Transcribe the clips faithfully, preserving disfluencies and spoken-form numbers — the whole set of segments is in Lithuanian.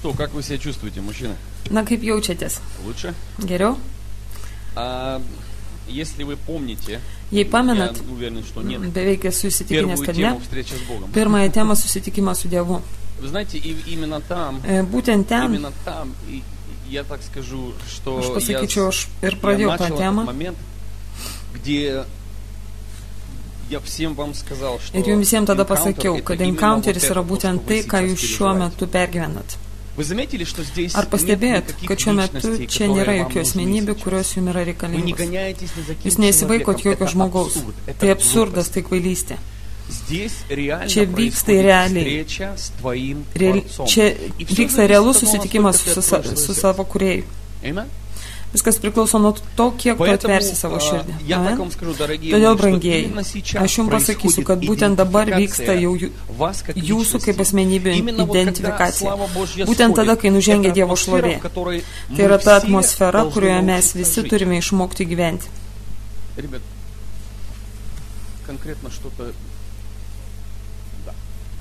что, как вы себя чувствуете, мужчины? Na, kaip jaučiatės? Лучше? Geriau? А, если вы помните, Jei pamenat, я уверен, что нет, beveik esu įsitikinęs, первую kad тему ne, встреча с Богом. pirmąją temą susitikimas su Dievu. Вы знаете, и именно там, E, Būtent ten, именно там, и я так скажу, что aš я, pasakyčiau, aš ir я pradėjau tą начал этот temą. момент, где я всем вам сказал, что Ir jums visiems tada encounter pasakiau, это kad именно encounteris вот yra это, būtent то, tai, что ką вы jūs сейчас šiuo переживаете. metu pergyvenat. Вы заметили, что здесь Ar нет pastebėjot, никаких kad šiuo metu личностей, čia которые nėra вам jokių нужны asmenybių, сейчас? kurios jums yra Вы не reikalingos? гоняетесь ни за Jūs кем nesivaikot человеком. jokio Это žmogaus. абсурд, это Tai absurdas, глупость. tai kvailystė. Здесь реально Čia vyksta происходит realiai. встреча с твоим Real, Творцом. čia И всё vyksta зависит realus от того, susitikimas насколько su, ты sa, откроешь su свое savo kūrėjui. Amen? Viskas priklauso nuo to, kiek tu Поэтому atversi savo širdį. я так Amen? вам скажу, дорогие Todėl, мои, что brangieji, именно сейчас aš jums pasakysiu, kad būtent dabar vyksta jau jų- вас как jūsų kaip личности. asmenybių Именно вот когда identifikacija. слава Божья Būtent tada, сходит, kai nužengia это Dievo атмосфера, šlovė. в которой Tai мы yra ta все atmosfera, должны kurioje mes научиться visi жить. turime išmokti gyventi. Ребят, конкретно что-то... Да.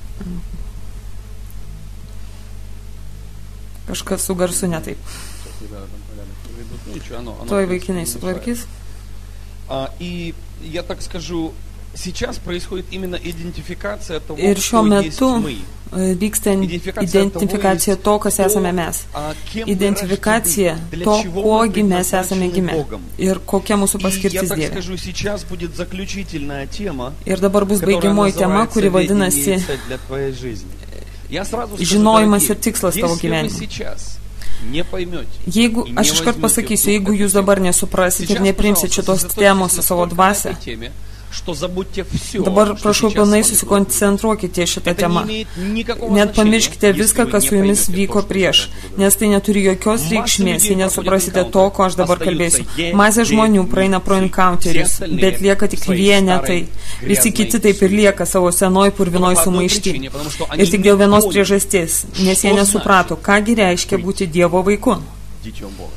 Kažkas su garsu ne taip. Сейчас ребята там порядок приведут. Ну ничего, оно, оно, Tuoj в принципе, vaikinai не sutvarkys. мешает. А, и я так скажу, сейчас происходит именно идентификация того, Ir šiuo кто есть metu мы. e, vyksta Identifikacija identifikacija to, kas esame mes. А кем вы Identifikacija рождены, для to, чего вы kogi mes esame предназначены gimę. Богом. Ir kokia mūsų И я paskirtis так Dieve. скажу, сейчас будет заключительная тема, Ir dabar bus которая baigiamoji tema, называется kuri vadinasi «Ведение и цель для твоей жизни». Я сразу скажу, žinojimas дорогие, ir tikslas tavo если вы gyvenime. сейчас не поймете, Jeigu, и не aš iškart возьмете pasakysiu, вдруг jeigu эту jūs dabar тему, nesuprasit ir сейчас, neprimsit пожалуйста, šitos сосредоточьтесь temos į savo настолько на dvasią, этой теме, что забудьте все, dabar что prašau сейчас pilnai с вами susikoncentruokite šitą Это temą. не имеет никакого Net значения, pamirškite если viską, вы kas не su jumis поймете vyko то, что prieš, сейчас буду nes tai neturi jokios Masė reikšmės, людей jei nesuprasite проходят to, ko aš dabar encounter. kalbėsiu. Остаются Masė žmonių jie- praeina pro visi encounterius, остальные bet lieka tik своей vienetai. старой, Visi грязной kiti taip ir lieka savo senoj purvinoj По одной sumaišti. причине, потому что они Ir tik не dėl vienos поняли, priežasties, nes jie что nesuprato, kągi reiškia būti Dievo vaiku. Дитем Бога.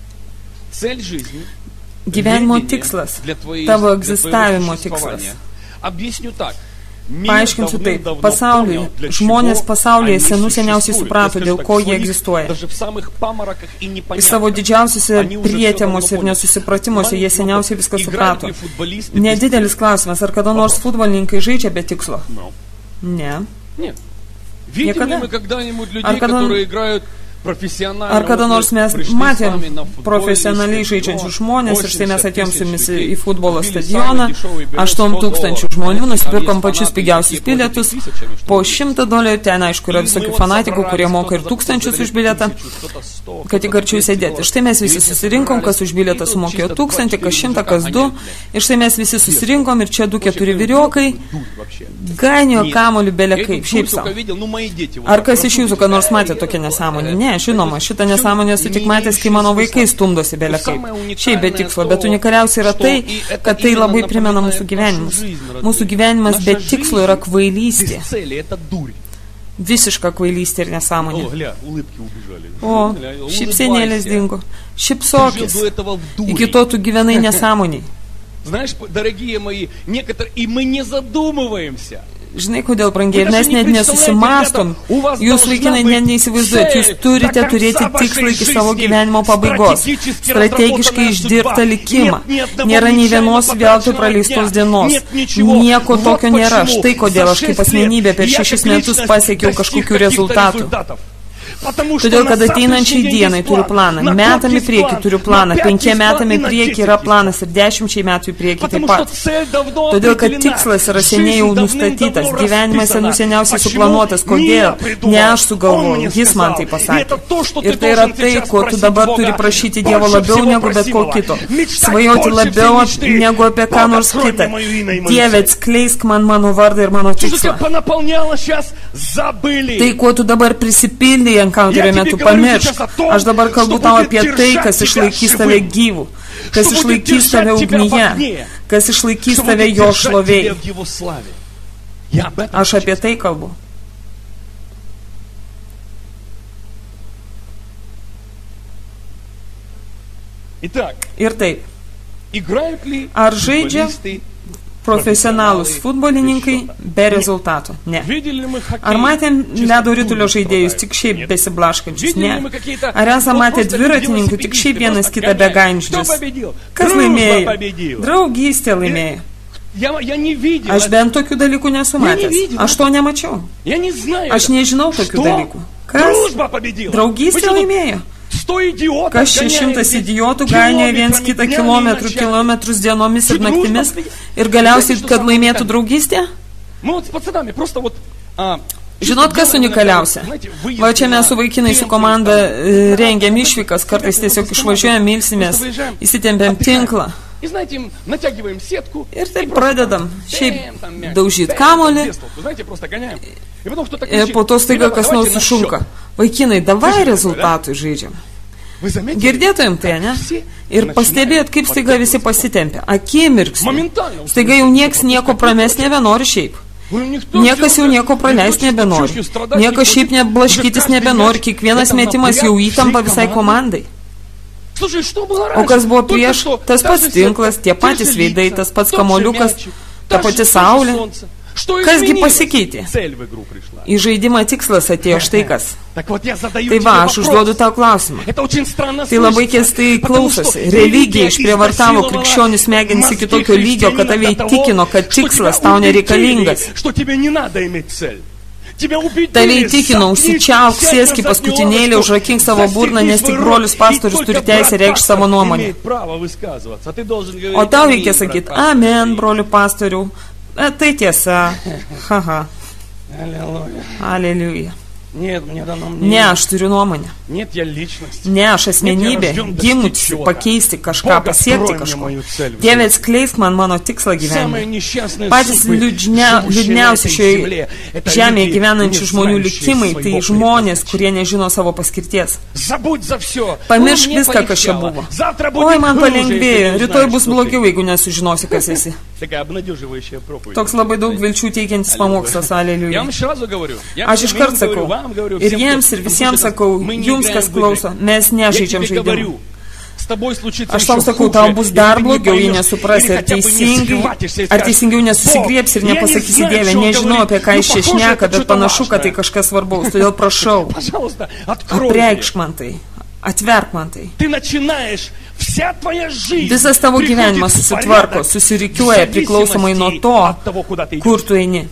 Цель жизни, Gyvenimo видение tikslas, для твоей- tavo для твоего egzistavimo существования. tikslas. Объясню так. Мир Paaiškinsiu taip, давным-давно pasaulyje, понял, для žmonės чего pasaulyje они senų seniausiai существуют. suprato, Я dėl скажу так, ko в jie своих, egzistuoja. даже в самых памороках и Į непонятных. savo didžiausiuose Они уже всё prietėmuose ir давно nesusipratimuose jie поняли. seniausiai viską Играют suprato. ли футболисты без Nedidelis цели? klausimas, ar kada nors futbolininkai žaidžia be tikslo? No. Ne. Нет. Видели Никогда. мы когда-нибудь людей, Ar kada- которые играют профессионально? Ar kada Вот nors мы mes пришли с matėm вами на футбольный profesionaliai стадион, žaidžiančius žmonės ir štai mes восемьдесят atėjom su тысяч jumis людей, į futbolo купили stadioną, самый дешевый билет aštuonių сто tūkstančių долларов. žmonių, Там nusipirkom есть pačius фанаты, pigiausius такие платят bilietus, тысячами, что po ли. šimtą dolerių, ten aišku yra И мы visokių вот fanatikų, собрались, kurie moka ir кто-то tūkstančius заплатил už bilietą, тысячу, кто-то сто, kad tik кто-то arčiau двести sėdėti. долларов. Štai mes visi И все susirinkom, kas собрались, už bilietą и тут sumokėjo чисто tūkstantį, kas два-четыре šimtą, мужика, kas du. они, блядь, Ir štai mes visi susirinkom ir čia du keturi Вообще, vyriokai дурь вообще. gainiojo Нет. kamuolių Я bele эту kaip, дурь šiaip только savo. видел, ну, мои дети, вот Ar так kas iš jūsų, проходят. ką nors matė tokią nesąmonę? Ne, žinoma, šitą nesąmonę esu tik matęs, kai mano vaikai stumdosi bele kaip. Šiaip be tikslo, bet unikaliausia yra tai, kad tai labai primena mūsų gyvenimus. Mūsų gyvenimas be tikslo yra kvailystė. Без цели, это дурь. Visiška kvailystė ir nesąmonė. О, гля, улыбки убежали. O, Гля, šypsenėlės улыбайся. dingo. Ты жил Šypsokis. до этого в дуре. Iki to tu gyvenai nesąmoniai. Знаешь, дорогие мои, некоторые, и мы не задумываемся. Žinai, kodėl, brangiai, ir mes net nesusimastom. Jūs laikinai net neįsivaizduojat, jūs turite turėti tikslą iki savo gyvenimo pabaigos. Strategiškai išdirbtą likimą. Nėra nei vienos veltui praleistos dienos. Nieko tokio nėra. Štai kodėl aš kaip asmenybė per šešis metus pasiekiau kažkokių rezultatų. Todėl, kad ateinančiai dienai turiu planą, metami prieki turiu planą, penkiem metami prieki yra planas ir dešimčiai metų į priekį taip pat. Todėl, kad tikslas yra seniai jau nustatytas, gyvenimas senų seniausiai suplanuotas. Kodėl? Ne aš sugalvoju, jis man tai pasakė. Ir tai yra tai, ko tu dabar turi prašyti Dievo labiau negu bet ko kito. Svajoti labiau negu apie ką nors kitą. Dieve, atskleisk man mano vardą ir mano tikslą. Tai, kuo tu dabar prisipildai encounterio metu, pamiršk. Aš dabar kalbu tau apie tai, kas išlaikys tave gyvų, kas išlaikys tave ugnyje, kas išlaikys tave jo šlovėj. Aš apie tai kalbu. Ir taip, ar žaidžia profesionalūs futbolininkai be rezultatų. Ne. Ar matėm ledo ritulio žaidėjus tik šiaip besiblaškančius? Ne. Ar esame matę dviratininkų tik šiaip vienas kitą begančius? Kas laimėjo? Draugystė laimėjo. Aš bent tokių dalykų nesu matęs. Aš to nemačiau. Aš nežinau tokių dalykų. Kas? Draugystė laimėjo. Kas čia šimtas idiotų gainioja viens kitą kilometrų, kilometrus dienomis ir naktimis ir galiausiai, kad laimėtų draugystė? Žinot, kas unikaliausia? Va čia mes su vaikinai su komanda rengiam išvykas, kartais tiesiog išvažiuojam, milsimės, įsitempiam tinklą. Ir taip pradedam šiaip daužyti kamolį ir po to staiga kas nors sušunka. Vaikinai, davai rezultatų žaidžiam. Girdėtumėm tai, ne? Ir pastebėt, kaip staiga visi pasitempia. Akimirksniu. Staiga jau nieks nieko prames nebenori šiaip. Niekas jau nieko praleist nebenori. Niekas šiaip neblaškytis nebenori. Kiekvienas metimas jau įtampa visai komandai. O kas buvo prieš, tas pats tinklas, tie patys veidai, tas pats kamoliukas, ta pati saulė. Kasgi pasikeitė? Į žaidimą tikslas atėjo štai kas. Tai va, aš užduodu tau klausimą. Tai labai keistai klausosi. Religija išprievartavo krikščionių smegenis iki tokio lygio, kad tave įtikino, kad tikslas tau nereikalingas. Tave įtikino, užsičiauk, sėski paskutinėlį, užrakink savo burną, nes tik brolius pastorius turi teisę reikšti savo nuomonę. O tau reikia sakyti, amen, brolių pastorių. E, tai tiesa. Haha. Aleliuja. Ne, aš turiu nuomonę. Ne, aš asmenybė, gimusi pakeisti kažką, pasiekti kažko. Dieve, atskleisk man mano tikslą gyvenime. Patys liūdnia, liūdniausi šioje žemėje gyvenančių žmonių likimai, tai žmonės, kurie nežino savo paskirties. Pamiršk viską, kas čia buvo. Oi, man palengvėjo, rytoj bus blogiau, jeigu nesužinosi, kas esi. Toks labai daug vilčių teikiantis pamokslas, aleliuja. Aš iškart sakau, ir jiems, ir visiems sakau, jums, kas klauso, mes nežaidžiam žaidimų. Aš tau sakau, tau bus dar blogiau, jei nesuprasi, ar teisingai, ar teisingiau nesusigriebsi ir nepasakysi, Dieve, nežinau, apie ką iš čia šneka, bet panašu, kad tai kažkas svarbaus, todėl prašau, apreikšk man tai, atverk man tai. Visas tavo gyvenimas susitvarko, susirikiuoja priklausomai nuo to, kur tu eini.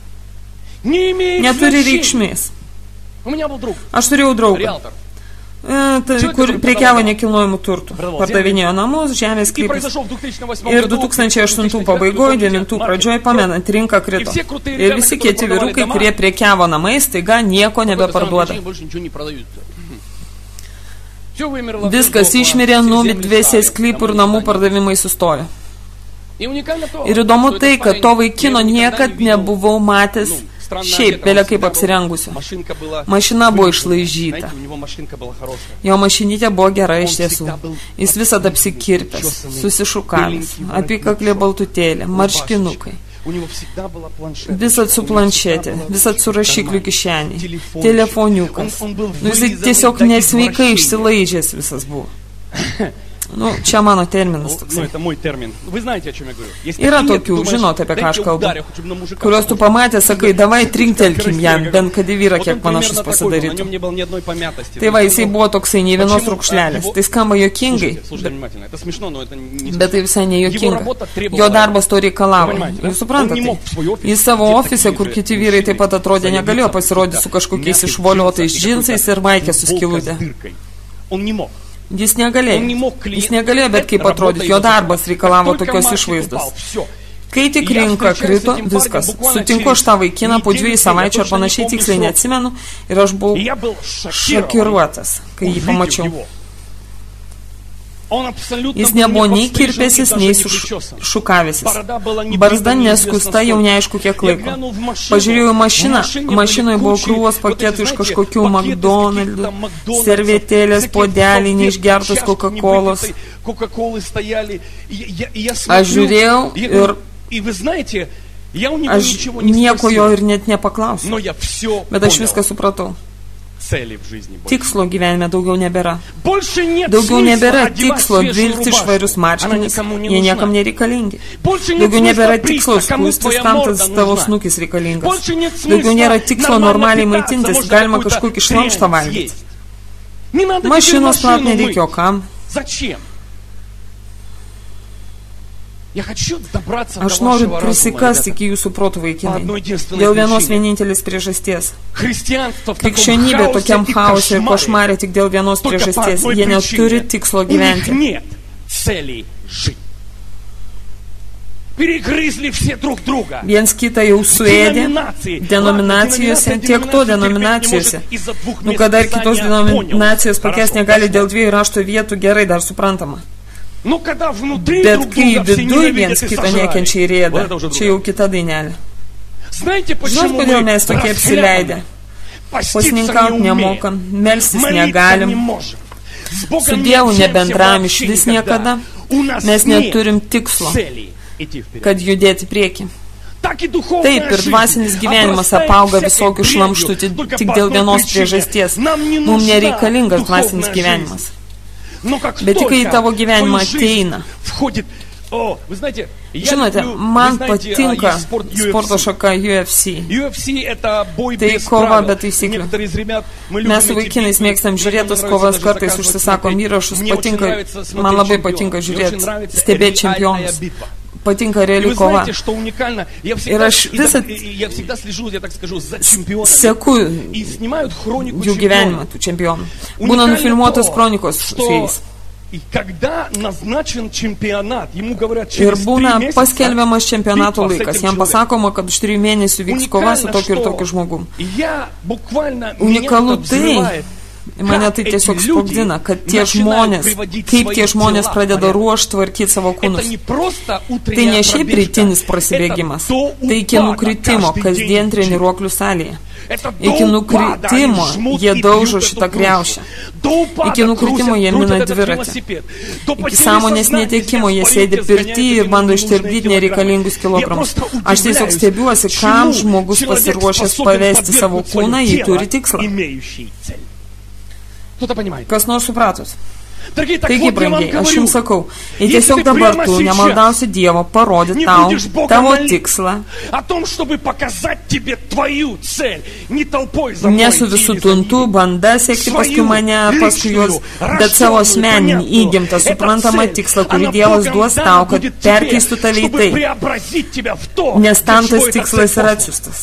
Neturi reikšmės. Aš turėjau draugą, kur prekiavo nekilnojamų turtų. Pardavinėjo namus, žemės sklypus. Ir du tūkstančiai aštuntų pabaigoje, devintų pradžioje, pamenant, rinka krito. Ir visi kieti vyrukai, kurie prekiavo namais, taiga nieko nebeparduoda. Viskas išmirė, numidvėsiai sklypų ir namų pardavimai sustojo. Ir įdomu tai, kad to vaikino niekad nebuvau matęs šiaip, vėliau kaip apsirengusio. Mašina buvo išlaižyta. Jo mašinytė buvo gera iš tiesų. Jis visad apsikirpęs, susišukavęs, apykaklė baltutėlė, marškinukai. Visad su planšetė, visad su rašikliu kišenį, telefoniukas. Nu, jis tiesiog nesveikai išsilaižęs visas buvo. Nu, čia mano terminas toksai. Yra tokių, žinot, apie ką aš kalbu, kurios tu pamatė, sakai, davai trinktelkim jam, bent kad į vyrą kiek panašus pasidarytų. Tai va, jisai buvo toksai, nei vienos rūkšlelės. Tai skamba juokingai, bet, bet tai visai nejuokinga. Jo darbas to reikalavo. Jūs suprantate, jis savo ofise, kur kiti vyrai taip pat atrodė, negalėjo pasirodyti su kažkokiais išvoliotais džinsais ir maikė su skylutė. Jis negalėjo, jis negalėjo, bet kaip atrodyti, jo darbas reikalavo tokios išvaizdos. Kai tik rinka krito, viskas. Sutinku aš tą vaikiną po dviejų savaičių ar panašiai, tiksliai neatsimenu, ir aš buvau šokiruotas, kai jį pamačiau. Jis nebuvo nei kirpėsis, nei šukavėsis. Barzda neskusta jau neaišku kiek laiko. Pažiūrėjau mašiną, mašinoje buvo krūvos paketų iš kažkokių McDonald'ų, servetėlės, podeliai, neišgertos Coca-Colos. Aš žiūrėjau ir aš nieko jo ir net nepaklausiau, bet aš viską supratau. Tikslo gyvenime daugiau nebėra. Daugiau nebėra tikslo vilkti švarius marškinius, jie niekam nereikalingi. Daugiau nebėra tikslo skūstis, tam tas tavo snukis reikalingas. Daugiau nėra tikslo normaliai maitintis, galima kažkokį šlamštą valgyti. Mašinos plaut nereikia, o kam? Aš noriu prisikasti iki jūsų protų, vaikinai, dėl vienos vienintelės priežasties. Krikščionybė tokiam chaose ir košmarė tik dėl vienos priežasties. Jie neturi tikslo gyventi. Viens kitą jau suėdė denominacijose, tiek to denominacijose. Nu, kada ir kitos denominacijos pakęs negali dėl dviejų rašto vietų, gerai, dar suprantama. Bet kai viduj viens kitą nekenčia ir rėda, čia jau kita dainelė. Žinot, kodėl mes tokie apsileidę? Pasninkauti nemokam, melstis negalim, su Dievu nebendram iš vis niekada, mes neturim tikslo, kad judėti prieki. Taip, ir dvasinis gyvenimas apauga visokių šlamštų tik dėl vienos priežasties. Mums nereikalingas dvasinis gyvenimas. Bet tik kai į tavo gyvenimą ateina. Žinote, man patinka sporto šaka U F C. Tai kova be taisyklių. Mes su vaikinais mėgstam žiūrėti tas kovas, kartais užsisakom įrašus, patinka, man labai patinka žiūrėti, stebėti čempionus. Patinka reali kova. Ir aš visą seku jų gyvenimą, tų čempionų. Būna nufilmuotos kronikos su jais. Ir būna paskelbiamas čempionato laikas. Jam pasakoma, kad už trijų mėnesių vyks kova su tokiu ir tokiu žmogum. Unikalu tai, mane tai tiesiog sprogdina, kad tie žmonės, kaip tie žmonės pradeda ruošti, tvarkyti savo kūnus. Tai ne šiaip rytinis prasibėgimas, tai iki nukritimo kasdien treniruoklių salėje. Iki nukritimo jie daužo šitą kriaušę. Iki nukritimo jie mina dviratį. Iki sąmonės netekimo jie sėdi pirty ir bando ištirpdyti nereikalingus kilogramus. Aš tiesiog stebiuosi, kam žmogus pasiruošęs pavesti savo kūną, jį turi tikslą. Kas nors supratos? Taigi, brangiai, aš jums sakau, ir tiesiog dabar tu nemaldausi Dievo parodyti tau tavo tikslą, ne su visų tuntų banda siekti paskui mane, paskui juos, bet savo asmeninį įgimtą suprantamą tikslą, kurį Dievas duos tau, kad perkeistų tave į tai, nes tam tas tikslas yra atsiųstas.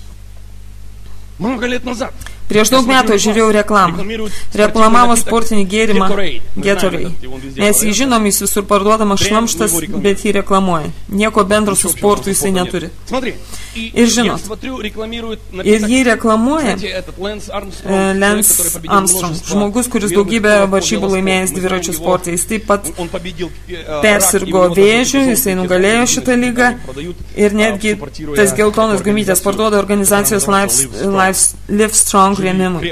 Prieš daug metų žiūrėjau reklamą. Reklamavo sportinį gėrimą Gatorade. Nes jį žinom, jis visur parduodamas šlamštas, bet jį reklamuoja. Nieko bendro su sportu jisai neturi. Ir žinot, ir jį reklamuoja Lance Armstrong, žmogus, kuris daugybę varžybų laimėjęs dviračių sportą. Jis taip pat persirgo vėžiu, jisai nugalėjo šitą lygą ir netgi tas geltonas gumytės parduoda organizacijos Livestrong rėmimui.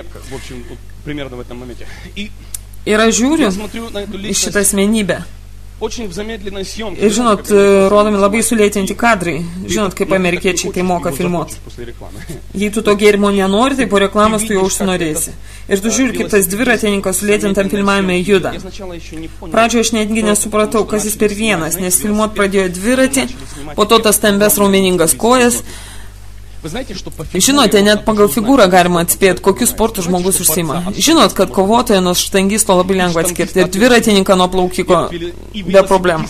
Ir aš žiūriu į šitą asmenybę. Ir žinot, rodomi labai sulėtinti kadrai. Žinot, kaip amerikiečiai tai moka filmuoti. Jei tu to gėrimo nenori, tai po reklamos tu jau užsinorėsi. Ir tu žiūri, kaip tas dviratininkas sulėtintam filmavime juda. Pradžioje aš netgi nesupratau, kas jis per vienas, nes filmuot pradėjo dviratį, po to tas stambes raumeningas kojas. Žinote, net pagal figūrą galima atspėti, kokiu sportu žmogus užsima. Žinot, kad kovotoją nuo štangisto labai lengva atskirti ir dviratininką nuo plaukiko be problemų.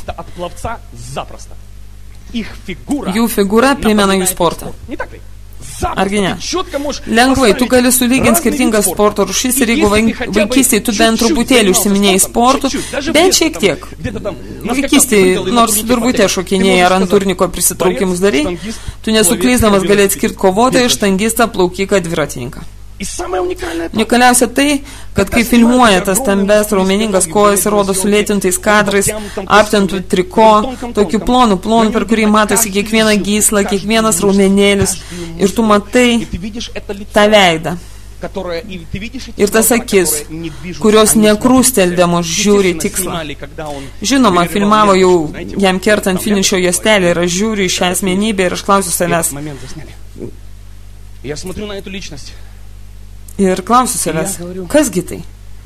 Jų figūra primena jų sportą. Argi ne? Lengvai, tu gali sulyginti skirtingas sporto rūšis ir jeigu vaikystėje tu bent truputėlį užsiminėjai sportų, bent šiek tiek. Vaikystėje, nors durvutė šokinėjai ar ant turniko prisitraukimus darai, tu nesuklysdamas gali atskirti kovotoją, štangistą, plaukiką, dviratininką. Unikaliausia tai, kad kai filmuoja tas stambes raumeningas kojas ir rodo sulėtintais kadrais, aptentų triko, tokiu plonu, plonu, per kurį matosi kiekviena gysla, kiekvienas raumenėlis ir tu matai tą veidą. Ir tas akis, kurios nekrūsteldamos žiūri tikslą. Žinoma, filmavo jau jam kertant finišo juostelį ir aš žiūriu į šią asmenybę ir aš klausiu savęs. Ir klausiu savęs, kasgi tai?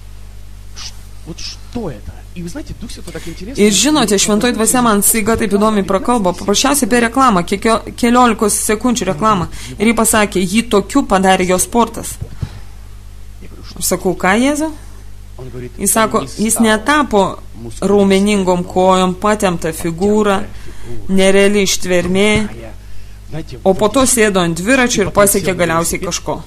Ir žinote, šventoji dvasia man staiga taip įdomiai prakalbo, paprasčiausiai per reklamą, keliolikos sekundžių reklamą. Ir jį pasakė, jį tokiu padarė jo sportas. Aš sakau, ką Jėzau? Jis sako, jis netapo raumeningom kojom, patempta figūra, nereali ištvermė, o po to sėdo ant dviračio ir pasiekė galiausiai kažko.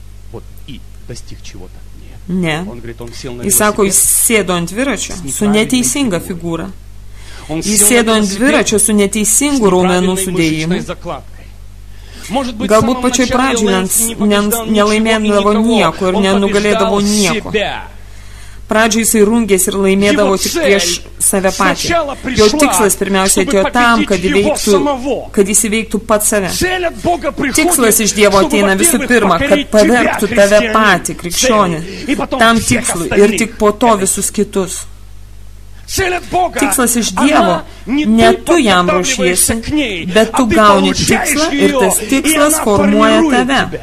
Ne. Jis sako, jis sėdo ant dviračio su neteisinga figūra. Jis sėdo ant dviračio su neteisingu raumenų sudėjimu. Galbūt pačioj pradžioj nelaimėdavo nieko ir nenugalėdavo nieko. Pradžioj jisai rungėsi ir laimėdavo tik prieš save patį. Jo tikslas pirmiausia atėjo tam, kad, įveiktų, kad jis įveiktų pat save. Tikslas iš Dievo ateina visų pirma, kad pavergtų tave patį, krikščionį, tam tikslui ir tik po to visus kitus. Tikslas iš Dievo, ne tu jam ruošiesi, bet tu gauni tikslą ir tas tikslas formuoja tave.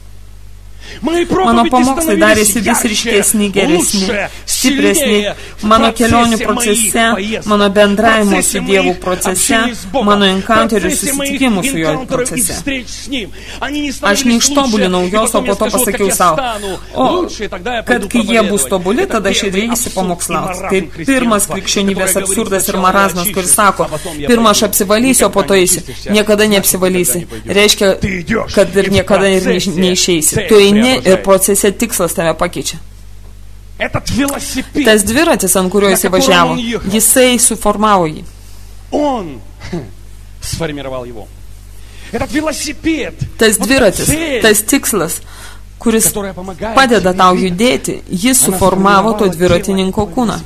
Mano pamokslai darėsi vis ryškesni, geresni, stipresni, mano kelionių procese, mano bendravimo su Dievu procese, mano encounterių susitikimų su jo procese. Aš neištobulinau jos, o po to pasakiau savo, o kad kai jie bus tobuli, tada aš įdrėjusi pamokslauti. Tai pirmas krikščionybės absurdas ir marazmas, kuris sako, pirmą aš apsivalysiu, o po to eisiu. Niekada neapsivalysi. Reiškia, kad ir niekada ir neišeisi. Tu eini ir procese tikslas tave pakeičia. Tas dviratis, ant kurio jisai važiavo, jisai suformavo jį. Tas dviratis, tas tikslas, kuris padeda tau judėti, jis suformavo to dviratininko kūną.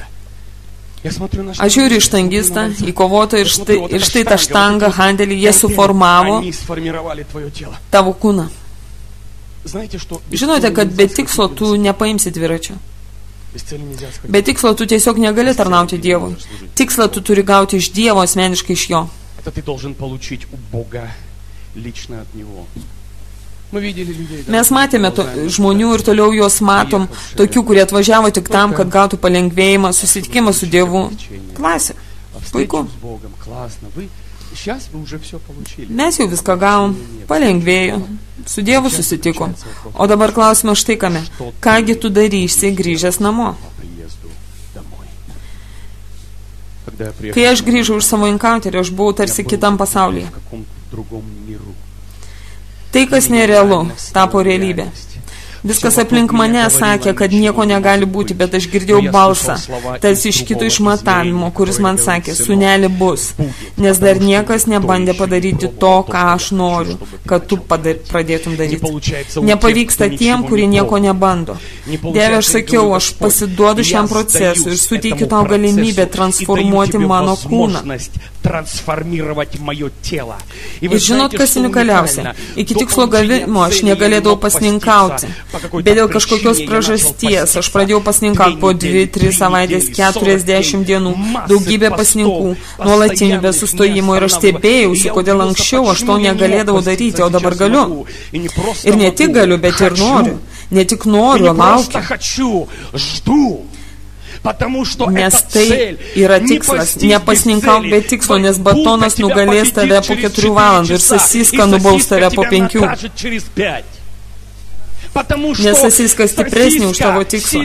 Aš žiūriu į štangistą, į kovotoją ir štai, ir štai tą štangą, handelį, jie suformavo tavo kūną. Žinote, kad be tikslo tu nepaimsi dviračio. Be tikslo tu tiesiog negali tarnauti Dievui. Tikslą tu turi gauti iš Dievo, asmeniškai iš jo. Mes matėme to, žmonių ir toliau juos matom, tokių, kurie atvažiavo tik tam, kad gautų palengvėjimą, susitikimą su Dievu. Klasė. Puiku. Mes jau viską gavom, palengvėjo, su Dievu susitiko. O dabar klausime štai kame. Kągi tu darysi grįžęs namo? Kai aš grįžau iš savo encounterį, aš buvau tarsi kitam pasaulyje. Tai, kas nerealu, tapo realybė. Viskas aplink mane sakė, kad nieko negali būti, bet aš girdėjau balsą, tarsi iš kito išmatavimo, kuris man sakė, sūneli bus, nes dar niekas nebandė padaryti to, ką aš noriu, kad tu padar, pradėtum daryti. Nepavyksta tiem, kurie nieko nebando. Dieve, aš sakiau, aš pasiduodu šiam procesui ir suteikiu tau galimybę transformuoti mano kūną. Ir žinot, kas unikaliausia? Iki tikslo gavimo aš negalėdavau pasninkauti. Bet dėl kažkokios priežasties aš pradėjau pasninkauti po dvi, tris savaitės, keturiasdešimt dienų, daugybė pasninkų, nuolatinių be sustojimo ir aš stebėjausi, kodėl anksčiau aš to negalėdavau daryti, o dabar galiu. Ir ne tik galiu, bet ir noriu. Ne tik noriu, laukiu. Nes tai yra tikslas, nepasninkauk be tikslo, nes batonas nugalės tave po keturių valandų ir sasiska nubaus tave po penkių. Nes sasiska stipresnė už tavo tikslą.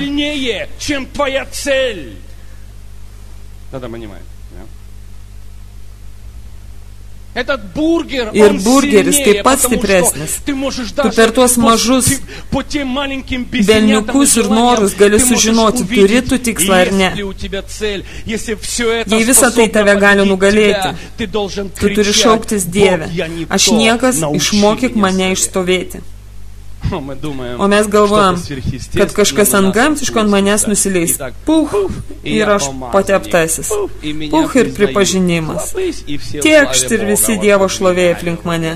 Ir burgeris taip pat stipresnis. Tu per tuos mažus velniukus ir norus gali sužinoti, turi tu tikslą ar ne. Jei visą tai tave gali nugalėti, tu turi šauktis Dieve. Aš niekas, išmokyk mane išstovėti. O mes galvojam, kad kažkas antgamtiško ant manęs nusileis. Puch, ir aš pateptasis. Puch ir pripažinimas. Tiekšt ir visi Dievo šlovėja aplink mane.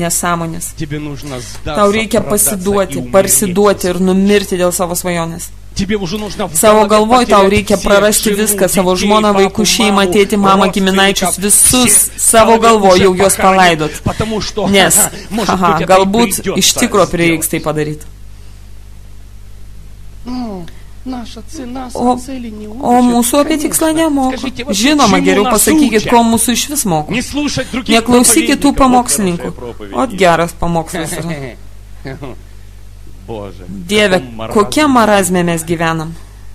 Nesąmonės. Tau reikia pasiduoti, parsiduoti ir numirti dėl savo svajonės. Savo galvoj tau reikia prarasti viską, savo žmoną, vaikų, šeimą, tėtį, mamą, giminaičius, visus savo galvoj jau juos palaidot. Nes, haha, galbūt iš tikro prireiks tai padaryti. O, o mūsų apie tikslą nemoko. Žinoma, geriau pasakykit, ko mūsų iš vis moko. Neklausykit tų pamokslininkų. Ot geras pamokslas yra. Dieve, kokia marazmė mes gyvenam.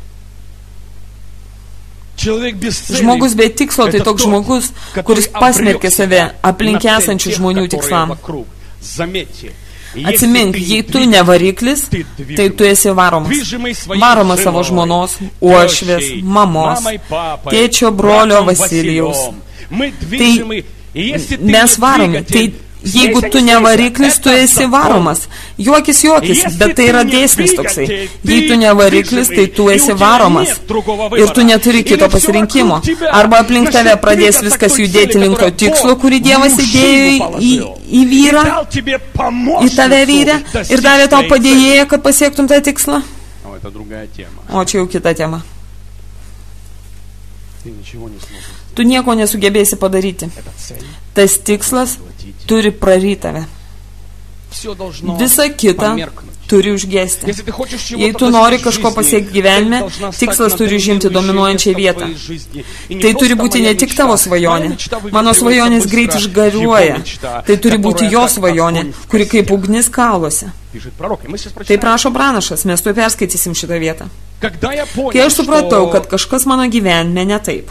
Žmogus be tikslo tai toks žmogus, kuris pasmerkė save aplink esančių žmonių tikslam. Atsimink, jei tu ne variklis, tai tu esi varomas. Varomas savo žmonos, uošvės, mamos, tėčio brolio Vasilijaus. Tai mes varomi. Tai jeigu tu ne variklis, tu esi varomas. Juokis, juokis, bet tai yra dėsnis toksai. Jei tu ne variklis, tai tu esi varomas. Ir tu neturi kito pasirinkimo. Arba aplink tave pradės viskas judėti link to tikslo, kurį Dievas įdėjo į, į vyrą, į tave vyrę, ir davė tau padėjėją, kad pasiektum tą tikslą. O čia jau kita tema. Tu nieko nesugebėsi padaryti. Tas tikslas turi praryti tave. Visa kita turi užgesti. Jei tu nori kažko pasiekti gyvenime, tikslas turi žimti dominuojančią vietą. Tai turi būti ne tik tavo svajonė. Mano svajonės greit išgariuoja. Tai turi būti jo svajonė, kuri kaip ugnis kauluose. Tai prašo pranašas, mes tuoj perskaitysim šitą vietą. Kai aš supratau, kad kažkas mano gyvenime ne taip.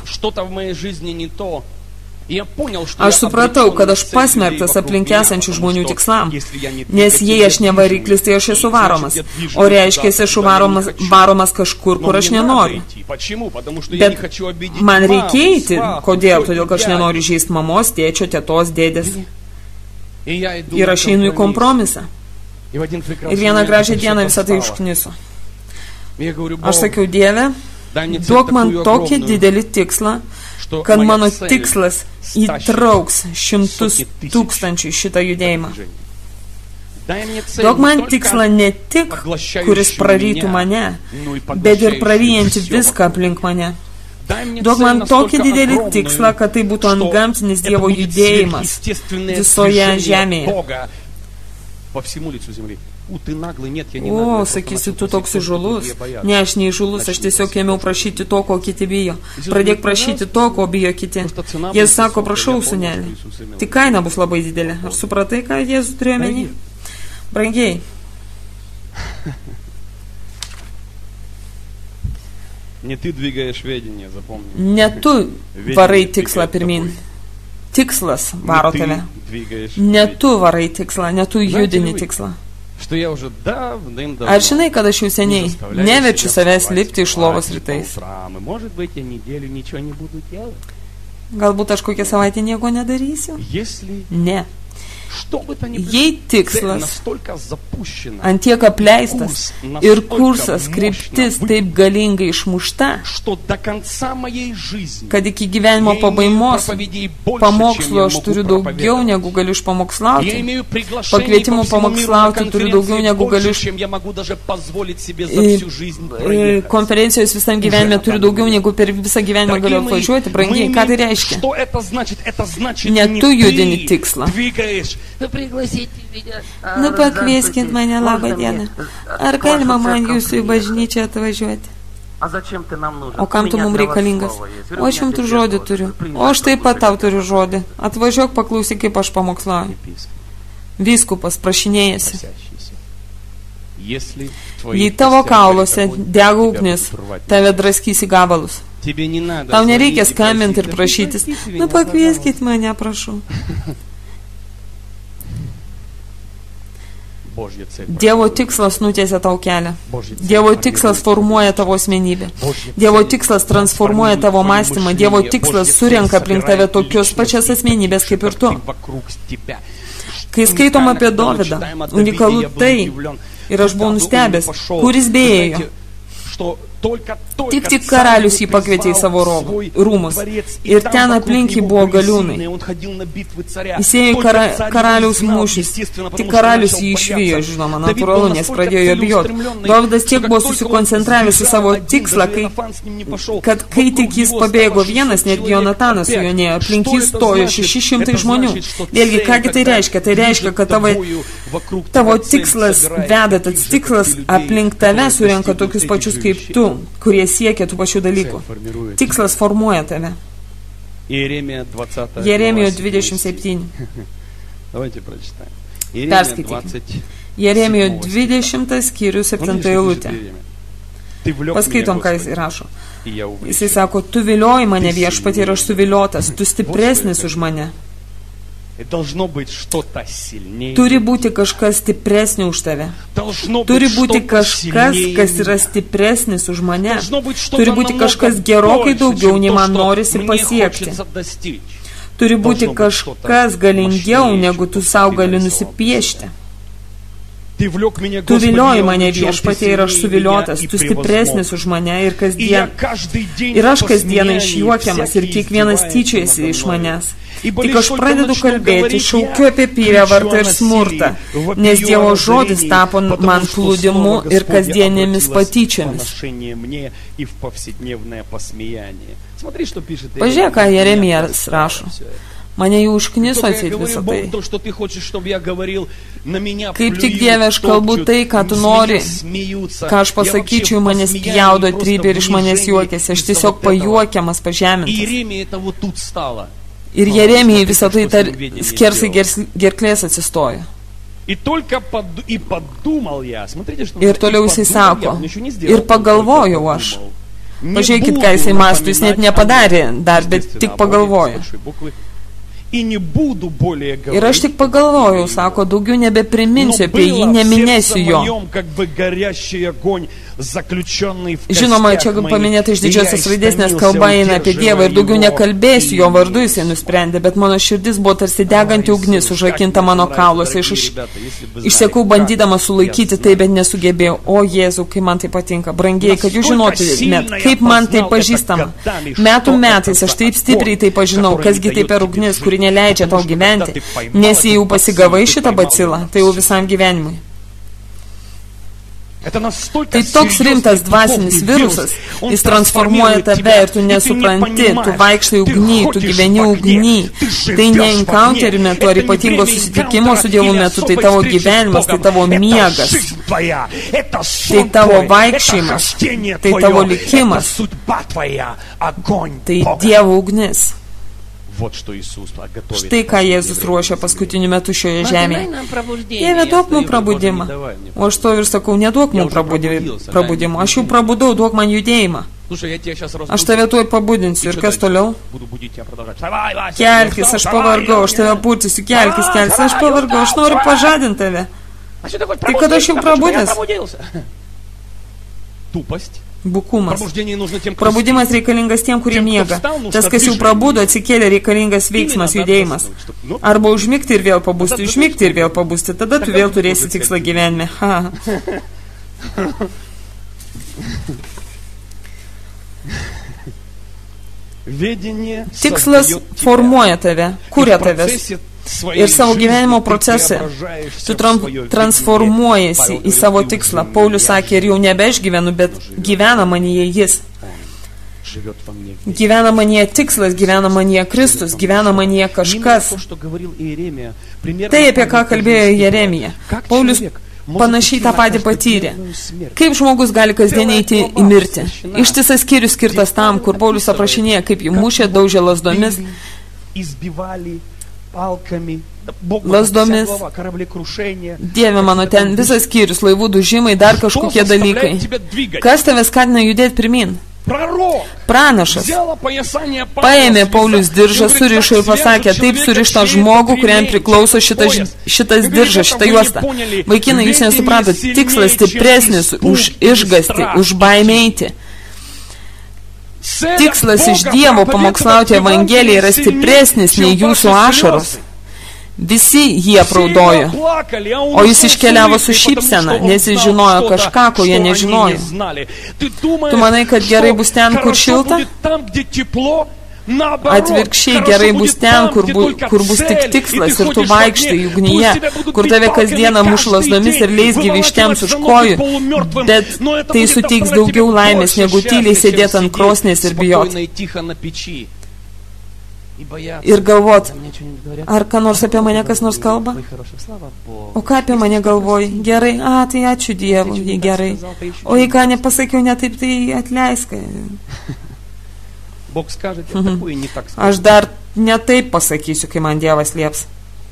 Aš supratau, kad aš pasmerktas aplink esančių žmonių tikslam, nes jei aš ne variklis, tai aš esu varomas, o reiškia, esu varomas, varomas kažkur, kur aš nenoriu. Bet man reikia eiti. Kodėl? Todėl, kad aš nenoriu žaisti mamos, tėčio, tėtos, dėdės. Ir aš einu į kompromisą. Ir vieną gražią dieną visą tai užknisu. Aš sakiau, Dieve, duok man tokį didelį tikslą, kad mano tikslas įtrauks šimtus tūkstančių šitą judėjimą. Duok man tikslą ne tik, kuris prarytų mane, bet ir praryjanti viską aplink mane. Duok man tokį didelį tikslą, kad tai būtų antgamtinis Dievo judėjimas visoje žemėje. O, sakysi, tu toks įžulus. Ne, aš neįžulus, aš tiesiog ėmiau prašyti to, ko kiti bijo. Pradėk prašyti to, ko bijo kiti. Jie sako, prašau, sūnelį. Tik kaina bus labai didelė. Ar supratai, ką Jėzus turėjo omeny? Brangiai. Ne tu varai tikslą pirmin. Tikslas varo tave. Ne tu varai tikslą, ne tu judini tikslą. Ar žinai, kad aš jau seniai neverčiu savęs lipti iš lovos rytais? Galbūt aš kokią savaitę nieko nedarysiu? Ne. Jei tikslas antiek apleistas ir kursas, kryptis taip galingai išmušta, kad iki gyvenimo pabaigos pamokslo aš turiu daugiau negu galiu išpamokslauti, pakvietimų pamokslauti turiu daugiau negu galiu iš... konferencijos visam gyvenime turiu daugiau negu per visą gyvenimą galiu apvažiuoti. Brangiai, ką tai reiškia? Ne tu judini tikslą. Nu, pakvieskit mane, labą dieną. Ar galima man jūsų į bažnyčią atvažiuoti? O kam tu mums reikalingas? O aš jums tu žodį turiu. O aš taip pat tau turiu žodį. Atvažiuok, paklausyk, kaip aš pamokslauju. Vyskupas prašinėjasi. Jei tavo kauluose dega ugnis, tave draskys į gabalus. Tau nereikia skambinti ir prašytis. Nu, pakvieskit mane, prašau. Dievo tikslas nutiesia tau kelią. Dievo tikslas formuoja tavo asmenybę. Dievo tikslas transformuoja tavo mąstymą. Dievo tikslas surenka aplink tave tokios pačias asmenybės kaip ir tu. Kai skaitom apie Dovydą, unikalu tai, ir aš buvau nustebęs, kuris beėjo. Tik tik karalius jį pakvietė į savo rūmus. Ir ten aplink jį buvo galiūnai. Jis ėjo kara, karaliaus mūšis. Tik karalius jį išvijo, žinoma, natūralu, nes pradėjo jo bijoti. Dovydas tiek buvo susikoncentravęs į savo tikslą, kai, kad kai tik jis pabėgo vienas, netgi Jonatanas su juo nėjo, aplink jį stojo šeši šimtai žmonių. Vėlgi, kągi tai reiškia? Tai reiškia, kad tavo, tavo tikslas veda, tas tikslas aplink tave surenka tokius pačius kaip tu, kurie siekia tų pačių dalykų. Tikslas formuoja tave. Jeremijo dvidešimt septyni. Perskaitykime. Jeremijo dvidešimt skyrius septinta eilutė. Paskaitom, ką jis rašo. Jisai sako, tu vilioji mane viešpatie ir aš suviliotas, tu stipresnis už mane. Turi būti kažkas stipresnė už tave. Turi būti kažkas, kas yra stipresnis už mane. Turi būti kažkas gerokai daugiau, nei man norisi pasiekti. Turi būti kažkas galingiau, negu tu savo gali nusipiešti. Tu vilioji mane viešpatie ir aš suviliotas, tu stipresnis už mane ir kasdien. Ir aš kasdieną išjuokiamas ir kiekvienas tyčiojasi iš manęs. Tik aš pradedu kalbėti, šaukiu apie prievartą ir smurtą, nes Dievo žodis tapo man plūdimu ir kasdienėmis patyčiomis. Pažiūrėk, ką Jeremijas rašo. Mane jau užkniso atseit visą tai. Kaip tik Dieve, aš kalbu tai, ką tu nori, ką aš pasakyčiau, manęs pjaudo trybė ir iš manęs juokėsi. Aš tiesiog pajuokiamas, pažemintas. Ir Jeremijai visą tai tar, skersai gerklės atsistojo. Ir toliau jisai sako, ir pagalvojau aš. Pažiūrėkit, ką jisai mąsto, jis net nepadarė dar, bet tik pagalvojo. Ir aš tik pagalvojau, sako, daugiau nebepriminsiu apie jį, neminėsiu jo. Žinoma, čia paminėta iš didžiosios raidės, nes kalba eina apie Dievą ir daugiau nekalbėsiu jo vardu, jisai nusprendė, bet mano širdis buvo tarsi deganti ugnis, užrakinta mano kauluose. Iš, išsekau bandydama sulaikyti tai, bet nesugebėjau. O Jėzau, kaip man tai patinka. Brangiai, kad jūs žinotumėt, kaip man tai pažįstama. Metų metais aš taip stipriai tai pažinau, kasgi tai per ugnis, kuri neleidžia tau gyventi, nes jei jau pasigavai šitą bacilą, tai jau visam gyvenimui. Tai toks rimtas dvasinis virusas, jis transformuoja tave ir tu nesupranti, tu vaikštai ugny, tu gyveni ugny. Tai ne encounterių metu ar ypatingo susitikimo su Dievu metu, tai tavo gyvenimas, tai tavo miegas, tai tavo vaikščiojimas, tai tavo likimas, tai Dievo ugnis. Štai ką Jėzus ruošia paskutiniu metu šioje žemėje. Dieve, duok mums prabudimą. O aš to ir sakau, neduok mums prabudimą. Aš jau prabudau, duok man judėjimą. Aš tave tuoj pabudinsiu. Ir kas toliau? Kelkis, aš pavargau, aš tave purtysiu. Kelkis, kelkis, aš pavargau, aš noriu pažadinti tave. Tai kad aš jau prabudęs? Bukumas. Prabudimas reikalingas tiem, kurie miega. Tas, kas jau prabudo, atsikėlė, reikalingas veiksmas, judėjimas. Arba užmigti ir vėl pabusti, užmigti ir vėl pabusti. Tada tu vėl turėsi tikslą gyvenime. Ha. Tikslas formuoja tave, kuria tavęs. Ir savo gyvenimo procese tu transformuojasi į savo tikslą. Paulius sakė, ir jau nebe aš gyvenu, bet gyvena manyje jis. Gyvena manyje tikslas, gyvena manyje Kristus, gyvena manyje kažkas. Tai, apie ką kalbėjo Jeremija. Paulius panašiai tą patį patyrė. Kaip žmogus gali kasdien eiti į mirtį? Ištisas skyrius skirtas tam, kur Paulius aprašinėja, kaip jį mušė, daužė lazdomis, lasdomis. Dieve mano, ten visas skyrius, laivų dužimai, dar kažkokie dalykai. Kas tave skatina judėti pirmin? Pranašas paėmė Paulius diržą, surišo ir pasakė, taip surištą žmogų, kuriam priklauso šitas, šitas diržas, šitą juostą. Vaikinai, jūs nesupratot, tikslas stipresnis už išgąstį, už baimėti. Tikslas iš Dievo pamokslauti Evangeliją yra stipresnis nei jūsų ašaros, Visi jį apraudojo, o jis iškeliavo su šypsena, nes jis žinojo kažką, ko jie nežinojo. Tu manai, kad gerai bus ten, kur šilta? Atvirkščiai gerai bus ten, kur, bu, kur bus tik tikslas ir tu vaikštai ugnyje, kur tave kasdieną muš lasdomis ir leisgyvi ištems už kojų, bet tai suteiks daugiau laimės, negu tyliai sėdėti ant krosnės ir bijoti. Ir galvot, ar ką nors apie mane kas nors kalba? O ką apie mane galvoji? Gerai, a, tai ačiū Dievui, jei gerai. O jei ką nepasakiau ne taip, tai atleisk. Aš dar ne taip pasakysiu, kai man Dievas lieps.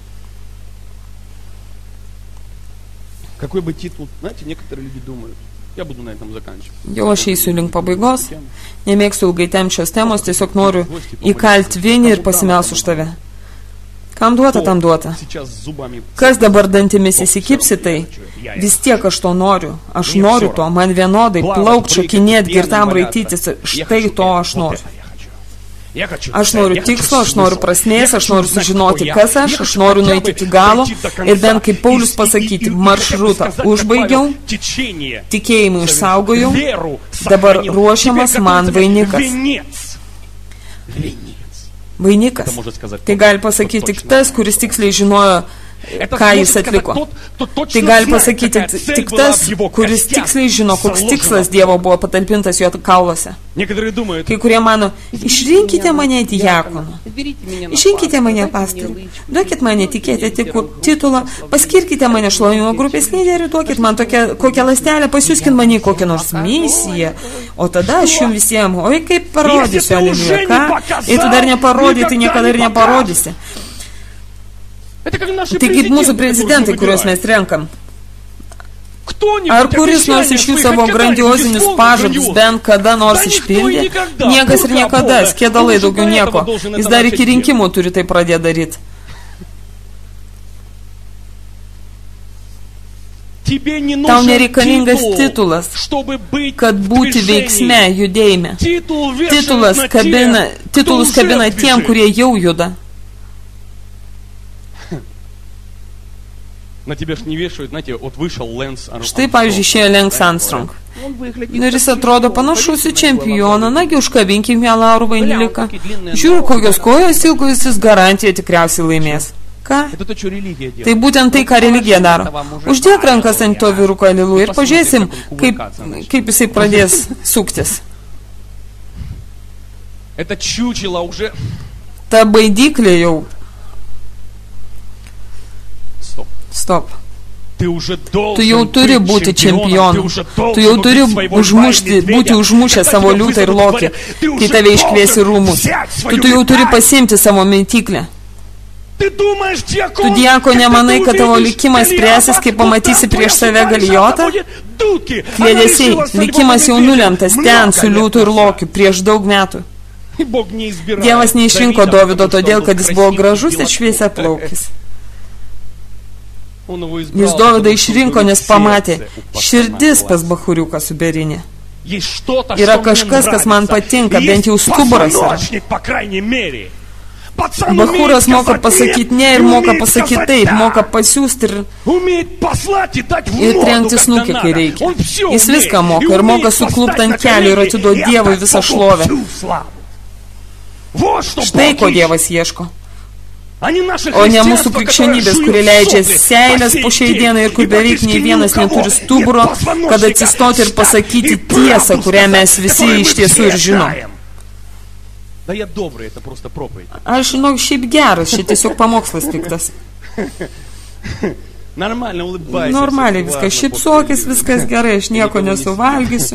Какой бы титул, знаете, некоторые люди думают. Я буду на этом заканчивать. Jau aš eisiu link pabaigos. Nemėgsiu ilgai tempt šios temos, tiesiog noriu įkalti vienį ir pasimelsiu už tave. Kam duota, tam duota. Kas dabar dantimis įsikipsi, tai vis tiek aš to noriu. Aš noriu to, man vienodai plaukt, šokinėt, girtam raitytis. Štai to aš noriu. Aš noriu tikslo, aš noriu prasmės, aš noriu sužinoti, kas aš, aš noriu nueiti iki galo ir bent kaip Paulius pasakyti, maršrutą užbaigiau, tikėjimą išsaugojau, dabar ruošiamas man vainikas. Vainikas. Tai gali pasakyti tik tas, kuris tiksliai žinojo, ką jis atliko. Tai gali pasakyti tik tas, kuris tiksliai žino, koks tikslas Dievo buvo patalpintas jo kauluose. Kai kurie mano, išrinkite mane diakonu, išrinkite mane pastorių, duokit mane tikėti titulą, paskirkite mane šlovimo grupės lyderių, duokit man tokią, kokią lastelę, pasiūskit mane kokią nors misiją, o tada aš jums visiems, oi kaip parodysiu, aliuja, ką? Ir tu dar neparodai, tai niekada ir neparodysi. Tai kaip mūsų prezidentai, kuriuos mes renkam. Ar kuris nors iš jų savo grandiozinius pažadus bent kada nors išpildė? Niekas ir niekada, skėdalai daugiau nieko. Jis dar iki rinkimų turi tai pradėti daryti. Tau nereikalingas titulas, kad būti veiksme, judėjime. Titulas kabina, titulus kabina tiem, kurie jau juda. Štai, pavyzdžiui, išėjo Lance Armstrong. Ir jis atrodo panašus į čempioną, nagi užkabinkim ją laurų vainiliką. Žiūrėk, kokios kojos ilgos, jis garantiją tikriausiai laimės. Ką? Tai būtent tai, ką religija daro. Uždėk rankas ant to vyruko alilu ir pažiūrėsim, kaip, kaip jisai pradės suktis. Ta baidyklė jau. Stop. Tu jau turi būti čempionu. Tu jau turi užmušti, būti užmušę savo liūtą ir lokį, kai tave iškvies į rūmus. Tu, tu jau turi pasiimti savo mintyklę. Tu, diako, nemanai, kad tavo likimas spręsis, kai pamatysi prieš save galijotą? Kliedesiai, likimas jau nulemtas ten su liūtu ir lokiu prieš daug metų. Dievas neišrinko Dovydo todėl, kad jis buvo gražus ir šviesia plaukis. Jis Dovydą išrinko, nes pamatė, širdis pas bachuriuką suberinė. Yra kažkas, kas man patinka, bent jau stuburas yra. Bachūras moka pasakyti ne ir moka pasakyti taip, moka pasiūsti ir, ir trenkti snukį, kai reikia. Jis viską moka ir moka suklūpti ant kelių ir atiduoti Dievui visą šlovę. Štai ko Dievas ieško. O ne mūsų krikščionybės, kuri leidžia seilės po šiai dienai ir kur beveik nei vienas neturi stuburo, kad atsistoti ir pasakyti tiesą, kurią mes visi iš tiesų ir žinom. Aš žinau, šiaip geras, šiaip tiesiog pamokslas piktas. Normaliai viskas, šypsokis, viskas gerai, aš nieko nesuvalgysiu.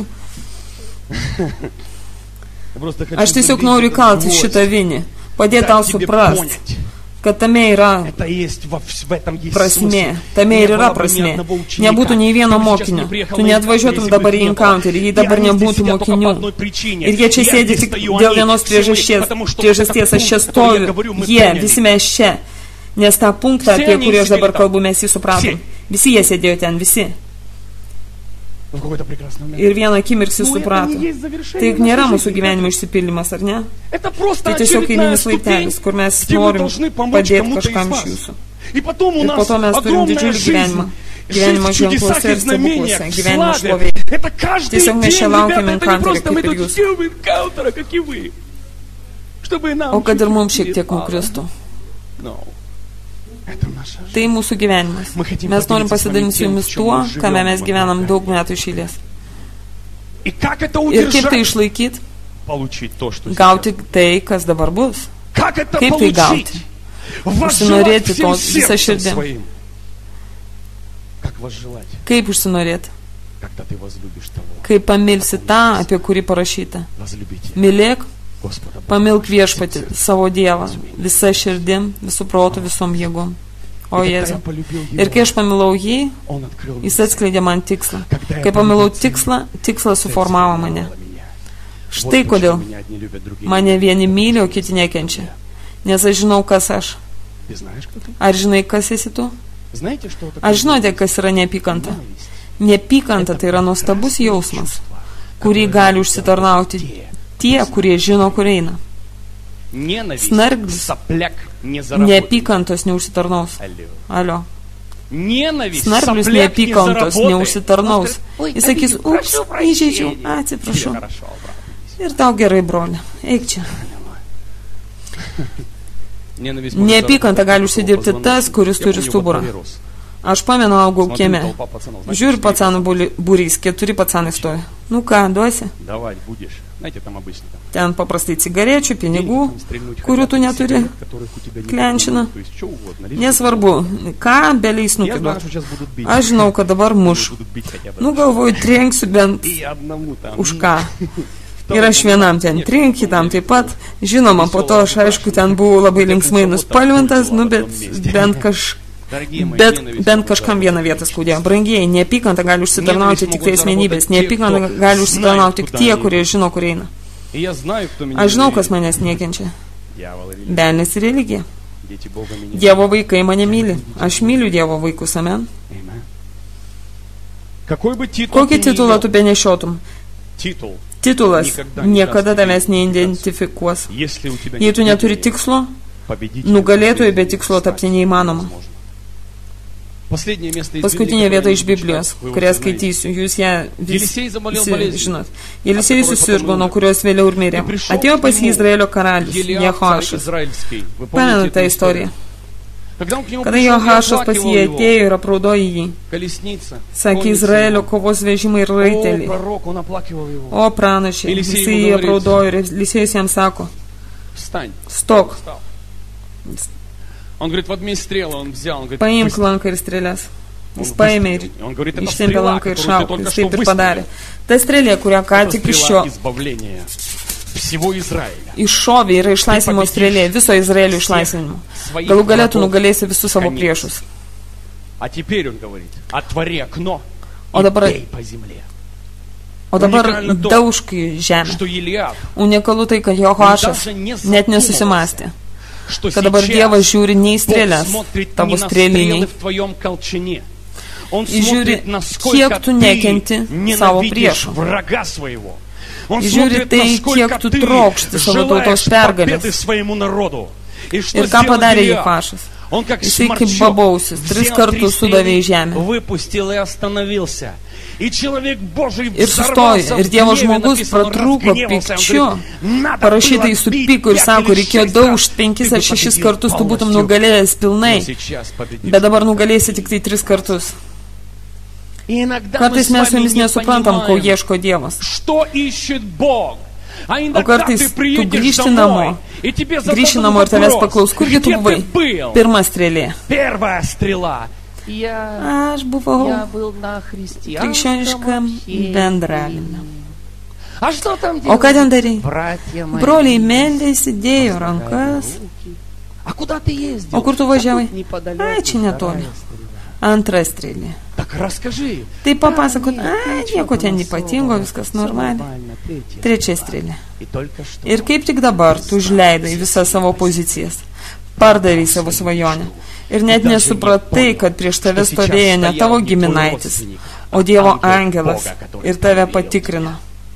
Aš tiesiog noriu įkalti šitą vinį, padėti tau suprasti, kad tame yra prasmė, tame ir yra prasmė. Nebūtų nei vieno mokinio. Tu neatvažiuotum dabar į encounterį, jei dabar nebūtų mokinių. Ir jie čia sėdi tik dėl vienos priežasties. Priežasties aš čia stoviu. Jie, visi mes čia. Nes tą punktą, apie kurį aš dabar kalbu, mes jį supratom. Visi jie sėdėjo ten, visi. Ir vieną akimirksį suprato. Tai nėra mūsų gyvenimo išsipildymas, ar ne? Tai tiesiog eilinis laiptelis, kur mes norim padėti kažkam iš jūsų. И потом у Ir нас po to mes turim огромная didžiulį жизнь. gyvenimą. Жить Gyvenimo в чудесах ženkluose и ir знамениях, stebuklose, в gyvenimo славе. šlovėje. Это каждый Tiesiog mes день, čia laukiam ребята, это не encounter'o, просто мы kaip ir тут jūs. ждем энкаунтера, как и вы. Чтобы нам O kad ir mums šiek чуть-чуть tiek перепало. nukristų. No. Это наша жизнь. Tai mūsų gyvenimas. Mes norim pasidalinti su jumis tuo, kame mes gyvenam daug metų iš eilės. И как это Ir kaip tai удержать? išlaikyti? Получить то, что Gauti сейчас. tai, kas dabar bus. Как это Kaip tai получить? gauti? Возжелать Užsinorėti всем to visą сердцем širdį. своим. Как возжелать? Kaip užsinorėti? Когда ты возлюбишь того. Kai pamilsi tą, apie kurį parašyta. Возлюбите Mylėk, Господа Бога pamilk всем viešpatį, сердцем. savo Dievą, visa širdim, visų protų, visom jėgom. O И когда Jėzau. я полюбил Ir kai его, aš pamilau jį, он открыл jis мне atskleidė man tikslą. Когда я Kai pamilau полюбил тебя, tikslą, tikslas сердце suformavo mane. меня. Вот Štai почему kodėl меня одни любят, другие mane не vieni любят. myli, o kiti nekenčia. Nes aš žinau, kas aš. Ты знаешь, кто ты? Ar žinai, kas esi tu? Знаете, что это? Ar žinote, kas yra neapykanta? Neapykanta tai yra nuostabus jausmas, kurį gali užsitarnauti tie, kurie žino, kur eina. Ненависть, Snarglis сопляк, не заработает. neapykantos neužsitarnaus. Алло. Alio. Ненависть, Snarglis сопляк, не neapykantos заработает. neužsitarnaus. Ой, Jis sakys, обидел, ups, прошу įžeidžiau, прощения. atsiprašau. Тебе хорошо, брат. Ir tau gerai, broli. Eik čia. Ненависть может Neapykanta заработать gali такого užsidirbti позвоночника. tas, kuris Я turi помню, stuburą. во дворе рос. Aš pamenu, augau Смотрю, kieme. толпа пацанов, знаете, Žiūri, что pacanų būri- būrys, keturi pacanai stoja. Nu ką, duosi? Давай, будешь. Знаете, там обычно там. Ten paprastai cigarečių, pinigų, Там стрельнуть kurių хотят, tu neturi. сигарет, которых у тебя нет. Клянчина. То есть, что угодно. лишь бы Nesvarbu, ką beleis Я знаю, nukiduot. что сейчас будут бить. Aš žinau, kad dabar muš. Будут бить хотя бы. Nu galvoju, trenksiu bent И одному там. už ką. Ir aš vienam ten trink, kitam taip pat. Žinoma, po to aš aišku ten buvau labai linksmai nuspalvintas, nu bet bent, kaž, Дорогие мои, bet ненависть bent может kažkam заработать. vieną vietą skaudėjo. Brangiai, neapykanta gali užsitarnauti tik tai asmenybės. Neapykanta gali užsitarnauti tik tie, kurie žino, kur eina. И я знаю, кто меня Aš žinau, kas ненавидит. manęs nekenčia. Дьявол и религия. Velnis ir religija. Дети Бога меня Dievo vaikai mane myli. Aš myliu Dievo vaikus, amen. Amen. Какой бы титул Kokį ты ни titulą имел, tu benešiotum? титул, Titulas niekada tavęs neidentifikuos. если у тебя Jei tu нет neturi победителя, tikslo, победителя nugalėtojų be стать tikslo tapti neįmanoma. невозможно. Последнее место из Paskutinė Библии, vieta которое iš я Biblijos, читаю, вы kurią уже знаете. skaitysiu, jūs ją Еlisей заболел visi болезнью, žinot. Jelisėjus susirgo, nuo kurios vėliau ir mirė. Пришел Atėjo к pas jį нему Izraelio karalius, Елиаф, царь Jehoašas. израильский. Вы помните Pamenate tą эту istoriją. Когда он к нему Kada пришел, Jehoašas pas оплакивал jį его. atėjo ir apraudojo jį, Колесница, sakė конница Izraelio его. kovos vežimai ir О, raiteliai. пророк, он оплакивал его. O pranašiai, Elisėjui jisai jį говорит, apraudojo ir Elisėjus jam sako, Встань. stok, Встал. Он говорит, вот мне стрелы, он взял, он говорит, paimk «Быстро». lanką ir strėlės. Он Jis paėmė ir выстрелил. Он говорит, это ištempė стрела, lanką ir которую ты šaukė. только Jis что taip ir padarė. выстрелил. Ta strėlė, kurią ką Это tik iš стрела šio избавления всего Израиля. iššovė yra išlaisvinimo strėlė, viso Izraelio išlaisvinimo. Своих Galų galę tu врагов. nugalėsi visus savo Конец. priešus. А теперь он говорит, отвори окно O и dabar, бей по земле. o dabar Unikaliu to, daužk į žemę. Что Елиаф, Unikalu tai, kad Jehoašas net nesusimastė, что kad dabar Dievas žiūri ne į Бог strėlės, смотрит tavo не на стрелы strėliniai, в твоем колчане. Он и žiūri, смотрит, насколько kiek tu nekenti ты savo ненавидишь priešų. врага своего. Он И смотрит, žiūri tai, насколько kiek tu ты trokšti savo tautos желаешь pergalės. победы своему народу. И что Ir ką сделал padarė Елиаф? Jehoašas? Он как Jisai kaip сморчок babausis, tris взял kartus три sudavė į стрелы, žemę. выпустил и остановился. И человек Божий Ir взорвался sustojo, в ir Dievo гневе, žmogus написано, он pratrūko разгневался. Он pykčiu, говорит, надо parašyta было į supyko ir бить sako, пять или reikėjo шесть daužt раз, penkis ты ar бы šešis победил kartus, tu būtum полностью. nugalėjęs Но pilnai, сейчас победишь. bet dabar nugalėsi tik tai tris kartus. И иногда мы Kartais с mes su вами jumis не nesuprantam, ko понимаем, ieško Dievas. что ищет Бог. А O иногда kartais ты tu приедешь grįžti домой, namo, и тебе grįžti зададут namo ir tavęs вопрос, paklaus, kurgi tu где buvai? ты был? Pirma strėlė. Первая стрела. Я, Aš buvau я был на христианском krikščioniškam общении. bendravime. А что там O ką ten darai? Братья мои, Broliai meldėsi, dėjo rankas. а куда ты ездил? O kur tu važiavai? Неподалеку Ai, čia netoli. вторая стрела. Antra strėlė. Так расскажи. Tai papasakot, А, ai, ничего nieko ten там ypatingo, особого. viskas Всё normaliai. нормально, третья Trečia стрела. strėlė. И только что. Ir kaip tik dabar tu užleidai visas savo pozicijas, pardavai savo svajonę. Ir net nesupratai, kad prieš tave stovėjo ne tavo giminaitis, o Dievo angelas ir tave patikrino.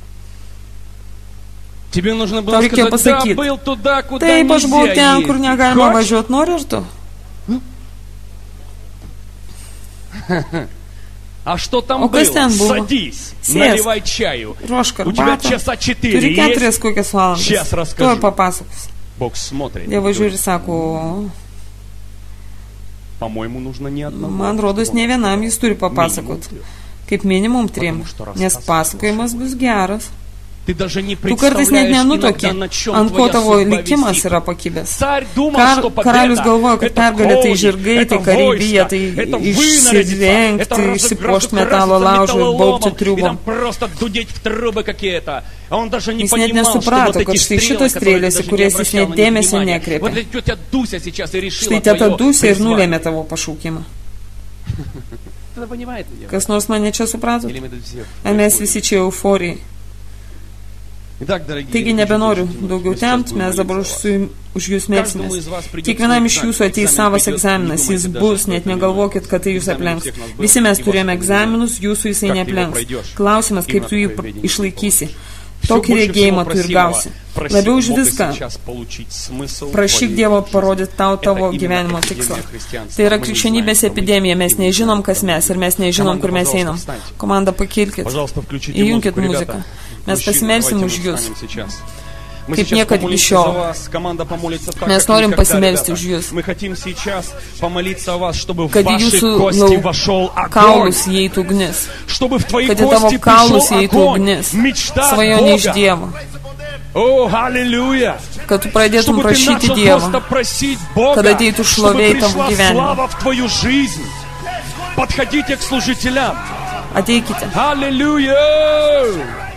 Тебе нужно было Tau reikėjo сказать, да, pasakyti, был туда, куда taip aš buvau нельзя ten, kur ездить. negalima Хочешь? važiuoti, nori ir tu? А что там O kas было? ten buvo? Садись, Sėsk. наливай чаю. Ruošk У тебя arbatą. часа четыре Turi есть? keturias kokias valandas. Сейчас расскажу. Tuoj papasakos. Бог смотрит. Dievas žiūri, sako, По-моему, нужно не одному. man rodos ne vienam jis turi papasakot. Kaip minimum trim, nes pasakojimas bus geras. Ты даже не Tu kartais net представляешь nenutoki, иногда, на чем ant ko твоя tavo судьба likimas висит. yra pakibęs. Царь думал, Kar, что karalius победа galvoja, kad это pergalė tai кони, žirgai, это tai kareivija, войско, tai это вынарядиться, это išsidvengti, išsipuošti metalo laužo ir baubti и triubom. там просто дудеть в трубы какие-то. А он даже не Jis net понимал, что nesuprato, вот kad эти štai стрелы, šitos которые strėlės, даже į не kurias jis обращал net на них dėmesio внимания. nekreipė. Вот эта тетя Дуся сейчас и решила Štai teta твое Dusė ir призвание. nulėmė tavo pašaukimą. Кто-то понимает меня? Kas nors mane čia suprato? Или мы тут все? Ar mes visi čia euforijai? Итак, дорогие, Taigi nebenoriu daugiau tempt, mes dabar už, su, už jūs melsimės. Kiekvienam iš jūsų ateis savas egzaminas, jis bus, net negalvokit, kad tai jūs aplenks. Visi mes turėjome egzaminus, jūsų jisai neaplenks. Klausimas, kaip tu jį išlaikysi. Tokį regėjimą tu ir gausi. Labiau už viską, prašyk Dievo parodyti tau tavo gyvenimo tikslą. Tai yra krikščionybės epidemija, mes nežinom, kas mes ir mes nežinom, kur mes einam. Komanda, pakilkit, įjunkit muziką. Mes pasimelsim už jūs, kaip niekad iki šiol. Mes norim pasimelsti už jūs, kad į jūsų kaulus įeitų ugnis, kad į tavo kaulus įeitų ugnis, svajonė iš Dievo. O, halleluja! Kad tu pradėtum prašyti Dievo, kad ateitų šlovė į tavo gyvenimą. Подходите к служителям. Ateikite. Аллилуйя!